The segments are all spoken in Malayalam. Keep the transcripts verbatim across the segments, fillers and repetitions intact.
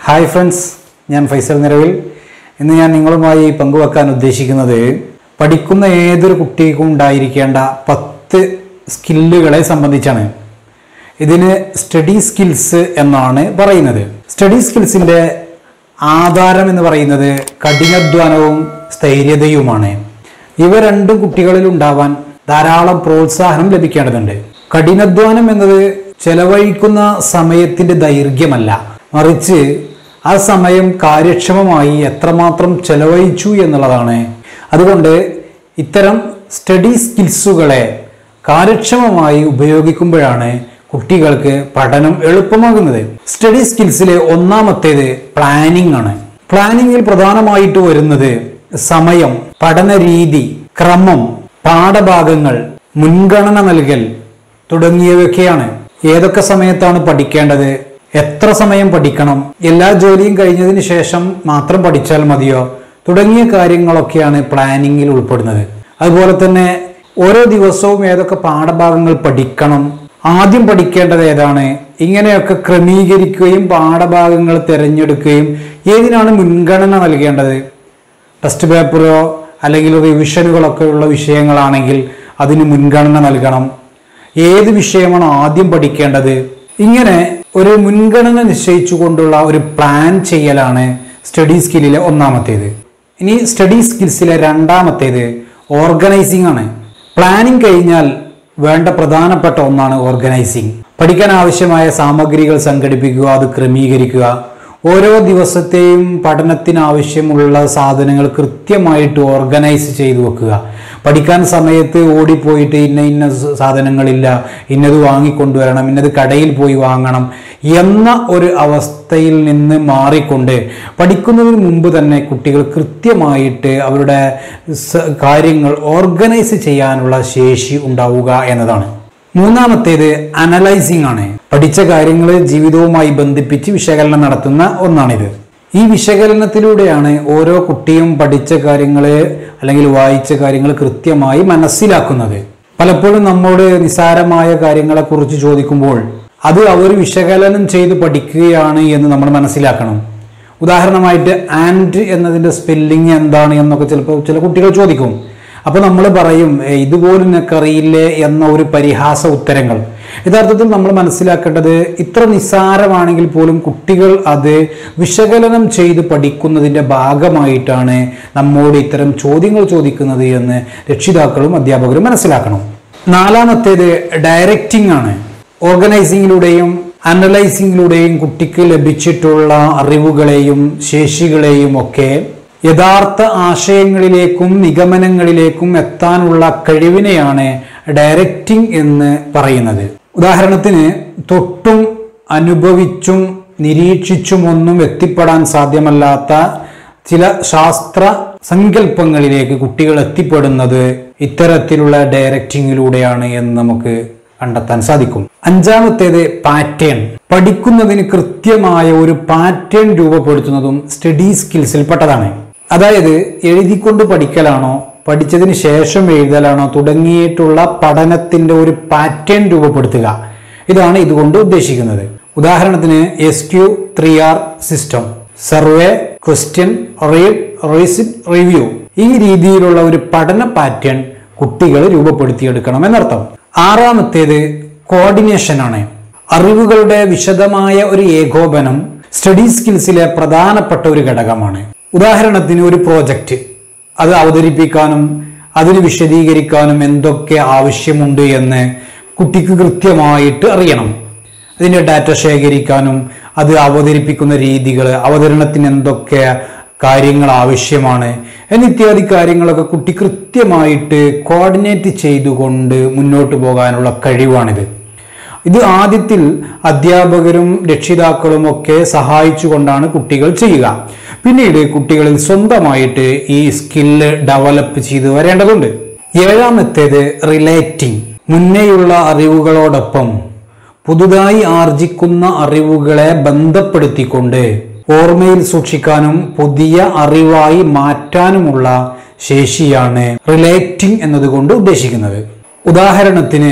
ഹായ് ഫ്രണ്ട്സ്, ഞാൻ ഫൈസൽ നിരവിൽ. ഇന്ന് ഞാൻ നിങ്ങളുമായി പങ്കുവെക്കാൻ ഉദ്ദേശിക്കുന്നത് പഠിക്കുന്ന ഏതൊരു കുട്ടിക്കും ഉണ്ടായിരിക്കേണ്ട പത്ത് സ്കില്ലുകളെ സംബന്ധിച്ചാണ്. ഇതിന് സ്റ്റഡി സ്കിൽസ് എന്നാണ് പറയുന്നത്. സ്റ്റഡി സ്കിൽസിൻ്റെ ആധാരം എന്ന് പറയുന്നത് കഠിനാധ്വാനവും സ്ഥൈര്യതയുമാണ്. ഇവ രണ്ടും കുട്ടികളിൽ ഉണ്ടാവാൻ ധാരാളം പ്രോത്സാഹനം ലഭിക്കേണ്ടതുണ്ട്. കഠിനാധ്വാനം എന്നത് ചെലവഴിക്കുന്ന സമയത്തിൻ്റെ ദൈർഘ്യമല്ല, മറിച്ച് ആ സമയം കാര്യക്ഷമമായി എത്രമാത്രം ചെലവഴിച്ചു എന്നുള്ളതാണ്. അതുകൊണ്ട് ഇത്തരം സ്റ്റഡി സ്കിൽസുകളെ കാര്യക്ഷമമായി ഉപയോഗിക്കുമ്പോഴാണ് കുട്ടികൾക്ക് പഠനം എളുപ്പമാകുന്നത്. സ്റ്റഡി സ്കിൽസിലെ ഒന്നാമത്തേത് പ്ലാനിംഗ് ആണ്. പ്ലാനിങ്ങിൽ പ്രധാനമായിട്ട് വരുന്നത് സമയം, പഠന രീതി, ക്രമം, പാഠഭാഗങ്ങൾ, മുൻഗണന നൽകൽ തുടങ്ങിയവയൊക്കെയാണ്. ഏതൊക്കെ സമയത്താണ് പഠിക്കേണ്ടത്, എത്ര സമയം പഠിക്കണം, എല്ലാ ജോലിയും കഴിഞ്ഞതിന് ശേഷം മാത്രം പഠിച്ചാൽ മതിയോ തുടങ്ങിയ കാര്യങ്ങളൊക്കെയാണ് പ്ലാനിങ്ങിൽ ഉൾപ്പെടുന്നത്. അതുപോലെ തന്നെ ഓരോ ദിവസവും ഏതൊക്കെ പാഠഭാഗങ്ങൾ പഠിക്കണം, ആദ്യം പഠിക്കേണ്ടത് ഏതാണ്, ഇങ്ങനെയൊക്കെ ക്രമീകരിക്കുകയും പാഠഭാഗങ്ങൾ തിരഞ്ഞെടുക്കുകയും ഏതിനാണ് മുൻഗണന നൽകേണ്ടത്. ടെസ്റ്റ് പേപ്പറോ അല്ലെങ്കിൽ റിവിഷനുകളൊക്കെ ഉള്ള വിഷയങ്ങളാണെങ്കിൽ അതിന് മുൻഗണന നൽകണം. ഏത് വിഷയമാണ് ആദ്യം പഠിക്കേണ്ടത്, ഇങ്ങനെ ഒരു മുൻഗണന നിശ്ചയിച്ചുകൊണ്ടുള്ള ഒരു പ്ലാൻ ചെയ്യലാണ് സ്റ്റഡി സ്കില്ലിലെ ഒന്നാമത്തേത്. ഇനി സ്റ്റഡി സ്കിൽസിലെ രണ്ടാമത്തേത് ഓർഗനൈസിംഗ് ആണ്. പ്ലാനിങ് കഴിഞ്ഞാൽ വേണ്ട പ്രധാനപ്പെട്ട ഒന്നാണ് ഓർഗനൈസിംഗ്. പഠിക്കാൻ ആവശ്യമായ സാമഗ്രികൾ സംഘടിപ്പിക്കുക, അത് ക്രമീകരിക്കുക. ഓരോ ദിവസത്തെയും പഠനത്തിനാവശ്യമുള്ള സാധനങ്ങൾ കൃത്യമായിട്ട് ഓർഗനൈസ് ചെയ്തു വെക്കുക. പഠിക്കാൻ സമയത്ത് ഓടിപ്പോയിട്ട് ഇന്ന ഇന്ന സാധനങ്ങളില്ല, ഇന്നത് വാങ്ങിക്കൊണ്ടുവരണം, ഇന്നത് കടയിൽ പോയി വാങ്ങണം എന്ന ഒരു അവസ്ഥയിൽ നിന്ന് മാറിക്കൊണ്ട് പഠിക്കുന്നതിന് മുമ്പ് തന്നെ കുട്ടികൾ കൃത്യമായിട്ട് അവരുടെ കാര്യങ്ങൾ ഓർഗനൈസ് ചെയ്യാനുള്ള ശേഷി ഉണ്ടാവുക എന്നതാണ്. മൂന്നാമത്തേത് അനലൈസിംഗ് ആണ്. പഠിച്ച കാര്യങ്ങൾ ജീവിതവുമായി ബന്ധിപ്പിച്ച് വിശകലനം നടത്തുന്ന ഒന്നാണിത്. ഈ വിശകലനത്തിലൂടെയാണ് ഓരോ കുട്ടിയും പഠിച്ച കാര്യങ്ങൾ അല്ലെങ്കിൽ വായിച്ച കാര്യങ്ങൾ കൃത്യമായി മനസ്സിലാക്കുന്നത്. പലപ്പോഴും നമ്മോട് നിസ്സാരമായ കാര്യങ്ങളെക്കുറിച്ച് ചോദിക്കുമ്പോൾ അത് അവർ വിശകലനം ചെയ്ത് പഠിക്കുകയാണ് എന്ന് നമ്മൾ മനസ്സിലാക്കണം. ഉദാഹരണമായിട്ട് ആൻഡ് എന്നതിൻ്റെ സ്പെല്ലിംഗ് എന്താണ് എന്നൊക്കെ ചിലപ്പോൾ ചില കുട്ടികൾ ചോദിക്കും. അപ്പോൾ നമ്മൾ പറയും ഇതുപോലും നിനക്കറിയില്ലേ എന്ന ഒരു പരിഹാസ ഉത്തരങ്ങൾ. യഥാർത്ഥത്തിൽ നമ്മൾ മനസ്സിലാക്കേണ്ടത് ഇത്ര നിസ്സാരമാണെങ്കിൽ പോലും കുട്ടികൾ അത് വിശകലനം ചെയ്ത് പഠിക്കുന്നതിൻ്റെ ഭാഗമായിട്ടാണ് നമ്മോട് ഇത്തരം ചോദ്യങ്ങൾ ചോദിക്കുന്നത് എന്ന് രക്ഷിതാക്കളും അധ്യാപകരും മനസ്സിലാക്കണം. നാലാമത്തേത് ഡയറക്റ്റിംഗ് ആണ്. ഓർഗനൈസിങ്ങിലൂടെയും അനലൈസിങ്ങിലൂടെയും കുട്ടിക്ക് ലഭിച്ചിട്ടുള്ള അറിവുകളെയും ശേഷികളെയും ഒക്കെ യഥാർത്ഥ ആശയങ്ങളിലേക്കും നിഗമനങ്ങളിലേക്കും എത്താനുള്ള കഴിവിനെയാണ് ഡയറക്റ്റിംഗ് എന്ന് പറയുന്നത്. ഉദാഹരണത്തിന് തൊട്ടും അനുഭവിച്ചും നിരീക്ഷിച്ചുമൊന്നും എത്തിപ്പെടാൻ സാധ്യമല്ലാത്ത ചില ശാസ്ത്ര സങ്കല്പങ്ങളിലേക്ക് കുട്ടികൾ എത്തിപ്പെടുന്നത് ഇത്തരത്തിലുള്ള ഡയറക്റ്റിങ്ങിലൂടെയാണ് എന്ന് നമുക്ക് കണ്ടെത്താൻ സാധിക്കും. അഞ്ചാമത്തേത് പാറ്റേൺ. പഠിക്കുന്നതിന് കൃത്യമായ ഒരു പാറ്റേൺ രൂപപ്പെടുത്തുന്നതും സ്റ്റഡി സ്കിൽസിൽ പെട്ടതാണ്. അതായത് എഴുതിക്കൊണ്ട് പഠിക്കലാണോ പഠിച്ചതിന് ശേഷം എഴുതലാണോ തുടങ്ങിയിട്ടുള്ള പഠനത്തിന്റെ ഒരു പാറ്റേൺ രൂപപ്പെടുത്തുക, ഇതാണ് ഇതുകൊണ്ട് ഉദ്ദേശിക്കുന്നത്. ഉദാഹരണത്തിന് S Q three R system, survey, question, read, recite, review, ഈ രീതിയിലുള്ള ഒരു പഠന പാറ്റേൺ കുട്ടികൾ രൂപപ്പെടുത്തിയെടുക്കണം എന്നർത്ഥം. ആറാമത്തേത് കോർഡിനേഷൻ ആണ്. അറിവുകളുടെ വിശദമായ ഒരു ഏകോപനം സ്റ്റഡി സ്കിൽസിലെ പ്രധാനപ്പെട്ട ഒരു ഘടകമാണ്. ഉദാഹരണത്തിന് ഒരു പ്രോജക്റ്റ്, അത് അവതരിപ്പിക്കാനും അതിന് വിശദീകരിക്കാനും എന്തൊക്കെ ആവശ്യമുണ്ട് എന്ന് കുട്ടിക്ക് കൃത്യമായിട്ട് അറിയണം. അതിൻ്റെ ഡാറ്റ ശേഖരിക്കാനും അത് അവതരിപ്പിക്കുന്ന രീതികൾ, അവതരണത്തിന് എന്തൊക്കെ കാര്യങ്ങൾ ആവശ്യമാണ് എന്നിത്യാദി കാര്യങ്ങളൊക്കെ കുട്ടി കൃത്യമായിട്ട് കോർഡിനേറ്റ് ചെയ്തുകൊണ്ട് മുന്നോട്ട് പോകാനുള്ള കഴിവാണിത്. ഇത് ആദ്യത്തിൽ അധ്യാപകരും രക്ഷിതാക്കളും ഒക്കെ സഹായിച്ചു കൊണ്ടാണ് കുട്ടികൾ ചെയ്യുക. പിന്നീട് കുട്ടികളിൽ സ്വന്തമായിട്ട് ഈ സ്കില്ല് ഡെവലപ്പ് ചെയ്തു വരേണ്ടതുണ്ട്. ഏഴാമത്തേത് റിലേറ്റിംഗ്. മുന്നേയുള്ള അറിവുകളോടൊപ്പം പുതുതായി ആർജിക്കുന്ന അറിവുകളെ ബന്ധപ്പെടുത്തിക്കൊണ്ട് ഓർമ്മയിൽ സൂക്ഷിക്കാനും പുതിയ അറിവായി മാറ്റാനുമുള്ള ശേഷിയാണ് റിലേറ്റിംഗ് എന്നതുകൊണ്ട് ഉദ്ദേശിക്കുന്നത്. ഉദാഹരണത്തിന്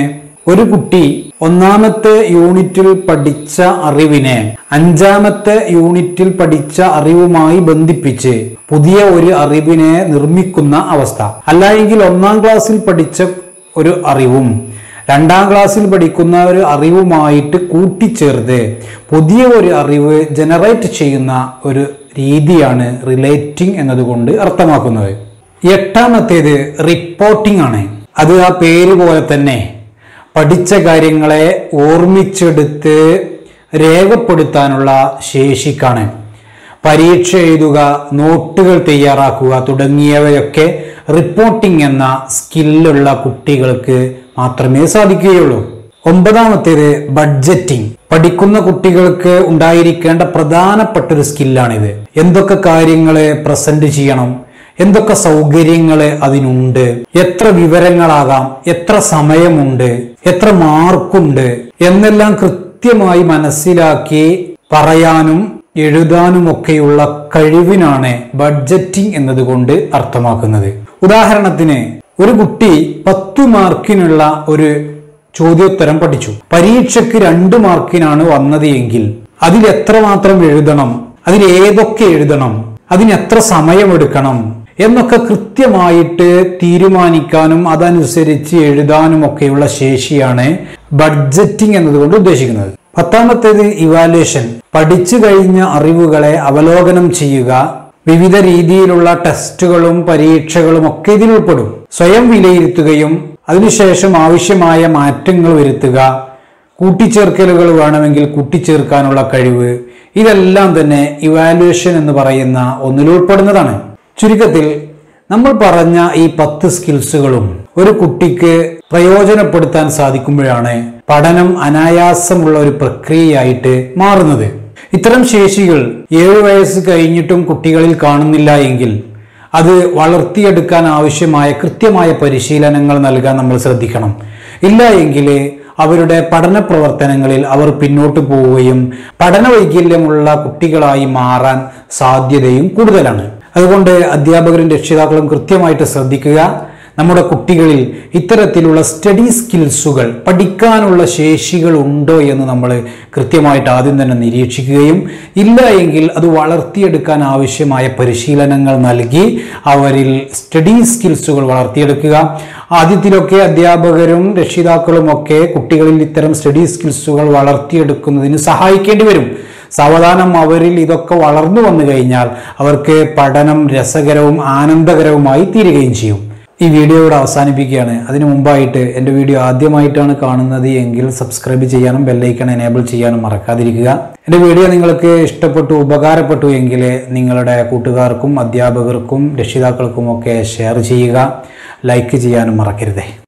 ഒരു കുട്ടി ഒന്നാമത്തെ യൂണിറ്റിൽ പഠിച്ച അറിവിനെ അഞ്ചാമത്തെ യൂണിറ്റിൽ പഠിച്ച അറിവുമായി ബന്ധിപ്പിച്ച് പുതിയ ഒരു അറിവിനെ നിർമ്മിക്കുന്ന അവസ്ഥ. അല്ലായെങ്കിൽ ഒന്നാം ക്ലാസ്സിൽ പഠിച്ച ഒരു അറിവും രണ്ടാം ക്ലാസ്സിൽ പഠിക്കുന്ന ഒരു അറിവുമായിട്ട് കൂട്ടിച്ചേർത്ത് പുതിയ ഒരു അറിവ് ജനറേറ്റ് ചെയ്യുന്ന ഒരു രീതിയാണ് റിലേറ്റിംഗ് എന്നതുകൊണ്ട് അർത്ഥമാക്കുന്നത്. എട്ടാമത്തേത് റിപ്പോർട്ടിംഗ് ആണ്. അത് ആ പേര് പോലെ തന്നെ പഠിച്ച കാര്യങ്ങളെ ഓർമ്മിച്ചെടുത്ത് രേഖപ്പെടുത്താനുള്ള ശേഷിക്കാണ്. പരീക്ഷ എഴുതുക, നോട്ടുകൾ തയ്യാറാക്കുക തുടങ്ങിയവയൊക്കെ റിപ്പോർട്ടിംഗ് എന്ന സ്കില്ലുള്ള കുട്ടികൾക്ക് മാത്രമേ സാധിക്കുകയുള്ളൂ. ഒമ്പതാമത്തേത് ബഡ്ജറ്റിംഗ്. പഠിക്കുന്ന കുട്ടികൾക്ക് ഉണ്ടായിരിക്കേണ്ട പ്രധാനപ്പെട്ട ഒരു സ്കില്ലാണിത്. എന്തൊക്കെ കാര്യങ്ങള് പ്രസന്റ് ചെയ്യണം, എന്തൊക്കെ സൗകര്യങ്ങള് അതിനുണ്ട്, എത്ര വിവരങ്ങളാകാം, എത്ര സമയമുണ്ട്, എത്ര മാർക്കുണ്ട് എന്നെല്ലാം കൃത്യമായി മനസ്സിലാക്കി പറയാനും എഴുതാനുമൊക്കെയുള്ള കഴിവിനാണ് ബഡ്ജറ്റിംഗ് എന്നതുകൊണ്ട് അർത്ഥമാക്കുന്നത്. ഉദാഹരണത്തിന് ഒരു കുട്ടി പത്തു മാർക്കിനുള്ള ഒരു ചോദ്യോത്തരം പഠിച്ചു. പരീക്ഷയ്ക്ക് രണ്ട് മാർക്കിനാണ് വന്നത് എങ്കിൽ അതിൽ എത്രമാത്രം എഴുതണം, അതിൽ ഏതൊക്കെ എഴുതണം, അതിന് എത്ര സമയമെടുക്കണം എന്നൊക്കെ കൃത്യമായിട്ട് തീരുമാനിക്കാനും അതനുസരിച്ച് എഴുതാനും ഒക്കെയുള്ള ശേഷിയാണ് ബഡ്ജറ്റിംഗ് എന്നതുകൊണ്ട് ഉദ്ദേശിക്കുന്നത്. പത്താമത്തേത് ഇവാലുവേഷൻ. പഠിച്ചു കഴിഞ്ഞ അറിവുകളെ അവലോകനം ചെയ്യുക. വിവിധ രീതിയിലുള്ള ടെസ്റ്റുകളും പരീക്ഷകളും ഒക്കെ ഇതിൽ ഉൾപ്പെടും. സ്വയം വിലയിരുത്തുകയും അതിനുശേഷം ആവശ്യമായ മാറ്റങ്ങൾ വരുത്തുക, കൂട്ടിച്ചേർക്കലുകൾ വേണമെങ്കിൽ കൂട്ടിച്ചേർക്കാനുള്ള കഴിവ്, ഇതെല്ലാം തന്നെ ഇവാലുവേഷൻ എന്ന് പറയുന്ന ഒന്നിൽ ഉൾപ്പെടുന്നതാണ്. ചുരുക്കത്തിൽ നമ്മൾ പറഞ്ഞ ഈ പത്ത് സ്കിൽസുകളും ഒരു കുട്ടിക്ക് പ്രയോജനപ്പെടുത്താൻ സാധിക്കുമ്പോഴാണ് പഠനം അനായാസമുള്ള ഒരു പ്രക്രിയയായിട്ട് മാറുന്നത്. ഇത്തരം ശേഷികൾ ഏഴു വയസ്സ് കഴിഞ്ഞിട്ടും കുട്ടികളിൽ കാണുന്നില്ല എങ്കിൽ അത് വളർത്തിയെടുക്കാൻ ആവശ്യമായ കൃത്യമായ പരിശീലനങ്ങൾ നൽകാൻ നമ്മൾ ശ്രദ്ധിക്കണം. ഇല്ല എങ്കിൽ അവരുടെ പഠന പ്രവർത്തനങ്ങളിൽ അവർ പിന്നോട്ട് പോവുകയും പഠന വൈകല്യമുള്ള കുട്ടികളായി മാറാൻ സാധ്യതയും കൂടുതലാണ്. അതുകൊണ്ട് അധ്യാപകരും രക്ഷിതാക്കളും കൃത്യമായിട്ട് ശ്രദ്ധിക്കുക. നമ്മുടെ കുട്ടികളിൽ ഇത്തരത്തിലുള്ള സ്റ്റഡി സ്കിൽസുകൾ, പഠിക്കാനുള്ള ശേഷികൾ ഉണ്ടോ എന്ന് നമ്മൾ കൃത്യമായിട്ട് ആദ്യം തന്നെ നിരീക്ഷിക്കുകയും ഇല്ല എങ്കിൽ അത് വളർത്തിയെടുക്കാൻ ആവശ്യമായ പരിശീലനങ്ങൾ നൽകി അവരിൽ സ്റ്റഡി സ്കിൽസുകൾ വളർത്തിയെടുക്കുക. ആദ്യത്തിലൊക്കെ അധ്യാപകരും രക്ഷിതാക്കളും ഒക്കെ കുട്ടികളിൽ ഇത്തരം സ്റ്റഡി സ്കിൽസുകൾ വളർത്തിയെടുക്കുന്നതിന് സഹായിക്കേണ്ടി വരും. സാവധാനം അവരിൽ ഇതൊക്കെ വളർന്നു വന്നു കഴിഞ്ഞാൽ അവർക്ക് പഠനം രസകരവും ആനന്ദകരവുമായി തീരുകയും ചെയ്യും. ഈ വീഡിയോ ഇവിടെ അവസാനിപ്പിക്കുകയാണ്. അതിനു മുമ്പായിട്ട് എൻ്റെ വീഡിയോ ആദ്യമായിട്ടാണ് കാണുന്നത് എങ്കിൽ സബ്സ്ക്രൈബ് ചെയ്യാനും ബെല്ലൈക്കൺ എനേബിൾ ചെയ്യാനും മറക്കാതിരിക്കുക. എൻ്റെ വീഡിയോ നിങ്ങൾക്ക് ഇഷ്ടപ്പെട്ടു, ഉപകാരപ്പെട്ടു എങ്കിൽ നിങ്ങളുടെ കൂട്ടുകാർക്കും അധ്യാപകർക്കും രക്ഷിതാക്കൾക്കും ഒക്കെ ഷെയർ ചെയ്യുക. ലൈക്ക് ചെയ്യാനും മറക്കരുതേ.